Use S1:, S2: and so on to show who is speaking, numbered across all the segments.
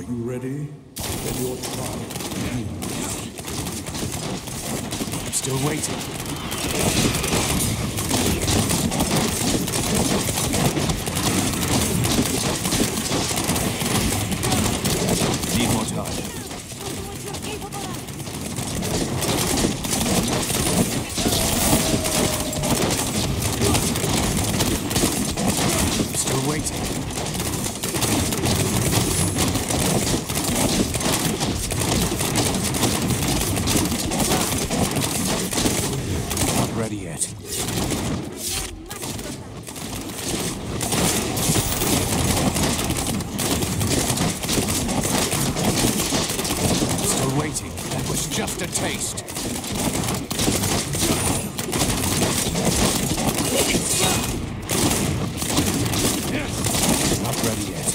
S1: Ready? Then your trial begins.
S2: I'm still waiting. Need more time. I'm still waiting. Ready yet. Still waiting. That was just a taste. Not ready yet.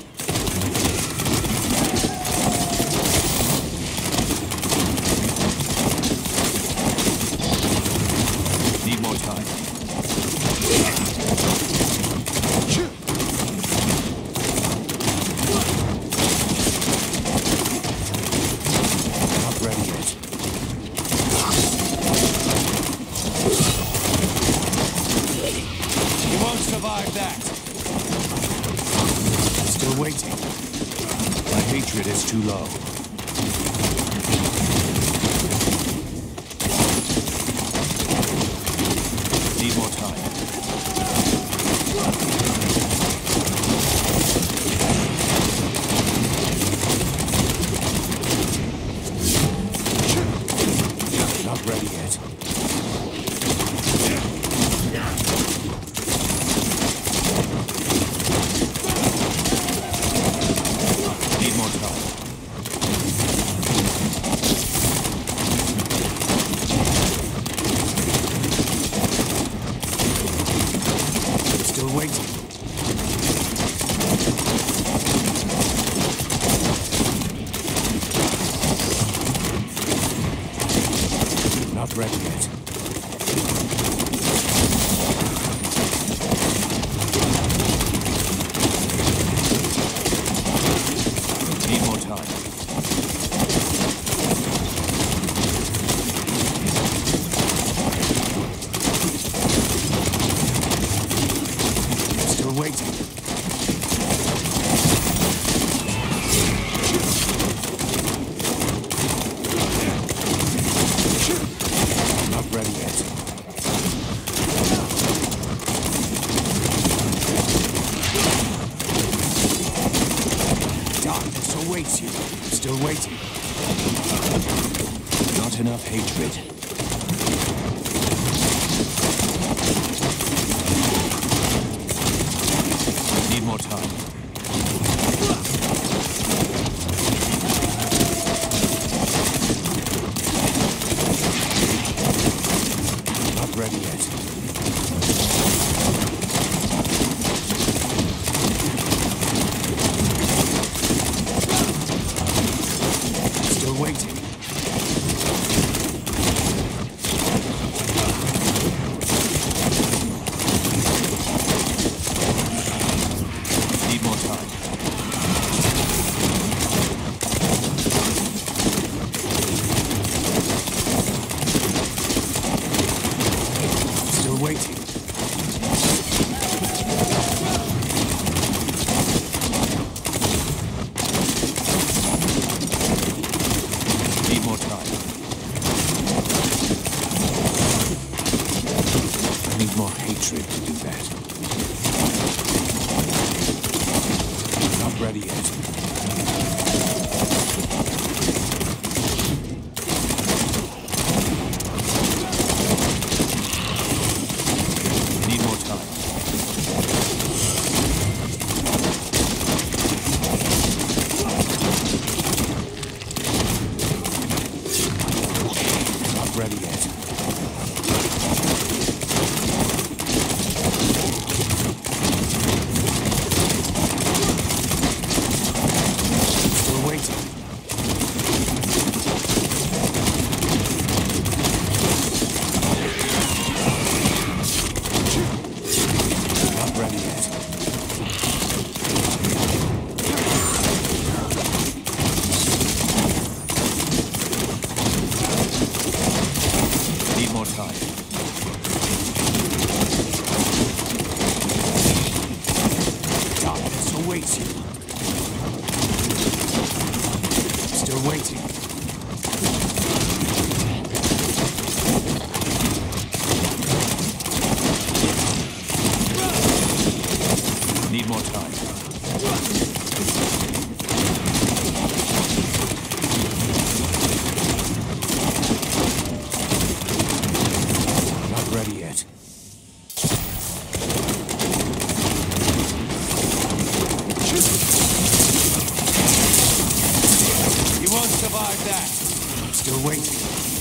S2: Need more time. Not ready yet. He won't survive that. Still waiting. My hatred is too low. Need more time. Not ready yet. Need more time. Still waiting. Not ready yet. Need more time. Still waiting. Not ready yet. Darkness awaits you. Still waiting. Not enough hatred. Need more time. Not ready yet. Still waiting. Need more time. Still waiting. Need more time. I need more hatred to do that. Not ready yet. Need more time. Not ready yet. Still waiting. Need more time. Not ready yet. He won't survive that. I'm still waiting.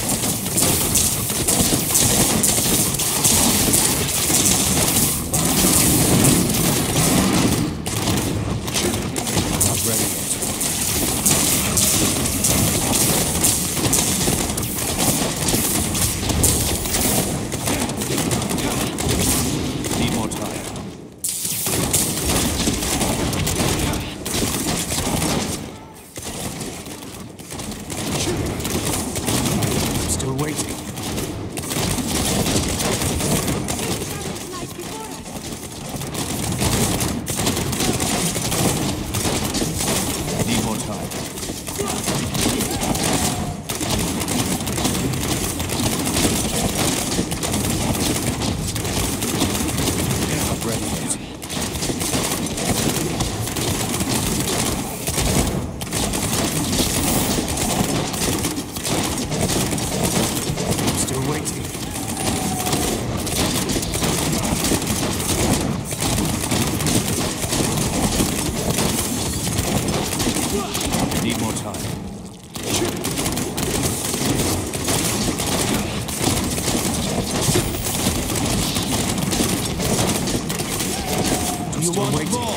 S2: Not ready yet. Need more time. Still waiting. Need more time. Not ready yet. Still waiting. Need more time. Do you want more?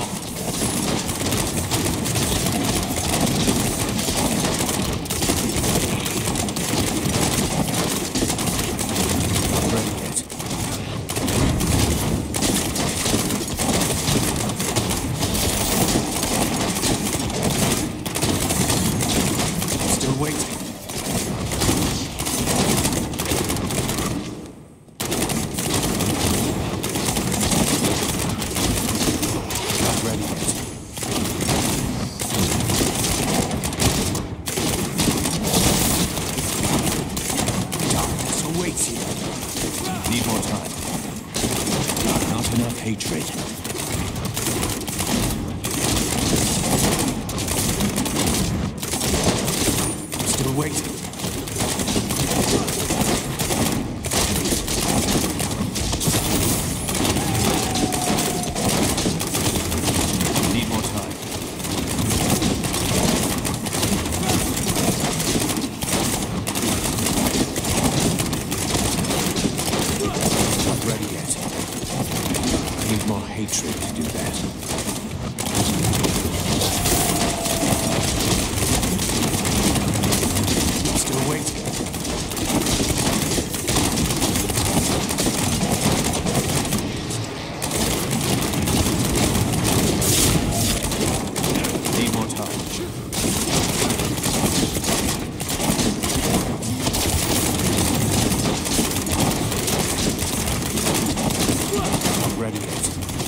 S2: Not ready yet. Still waiting. Not ready yet. Darkness awaits you. Need more time. Not enough hatred. Still waiting. Need more time. Not ready yet. I need more hatred to do that. Still waiting. Need more time. Not ready yet.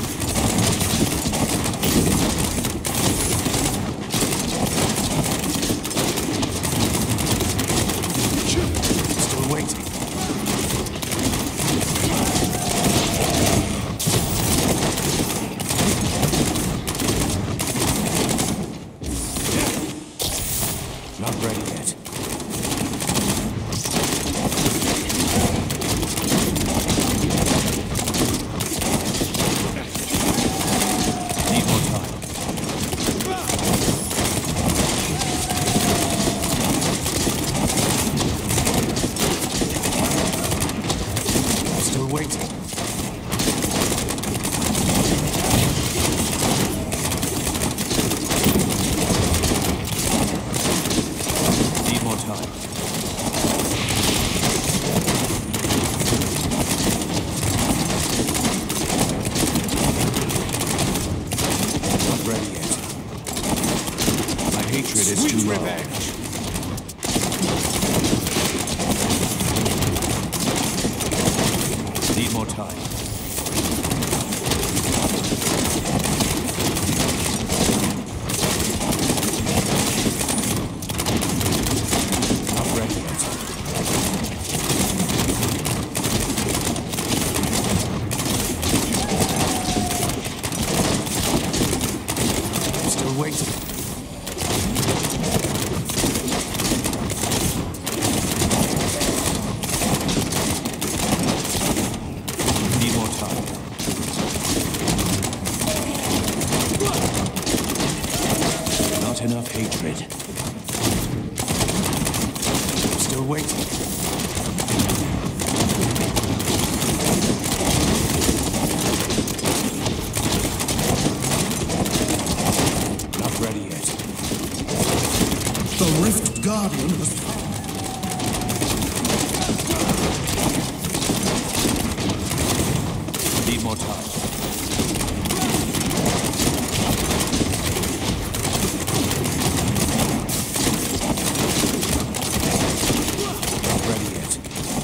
S2: Still waiting. Not ready yet. Need more time. Still waiting. Need more time. Not ready yet. My hatred is too low. Need more time. waiting. Not ready yet.
S1: The Rift Guardian has
S2: Need more time. Not ready yet.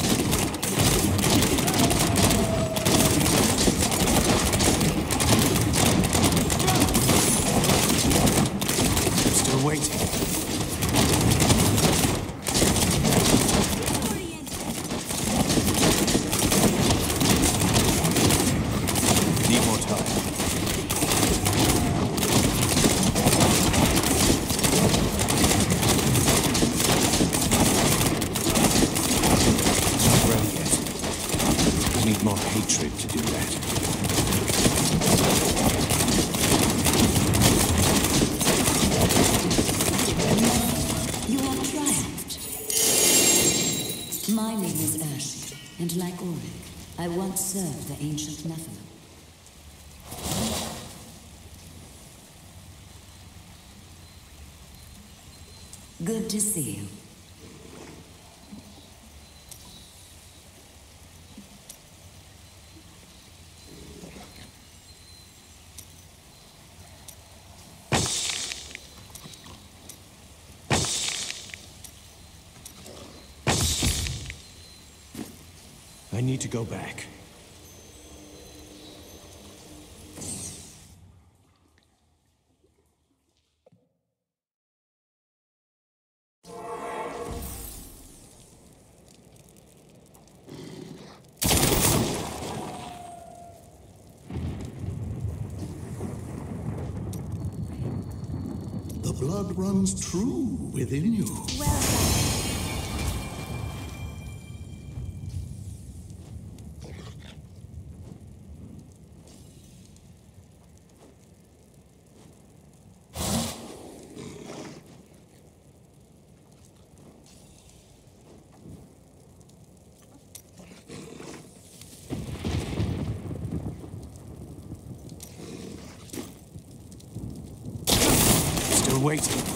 S2: Still waiting. Need more time. Not ready yet. I need more hatred to do that.
S3: You have triumphed. My name is Urshi, and like Ulrich, I once served the ancient Nephilim. Good to see you.
S2: I need to go back.
S1: the blood runs true within you.
S3: Well done.
S2: Still waiting.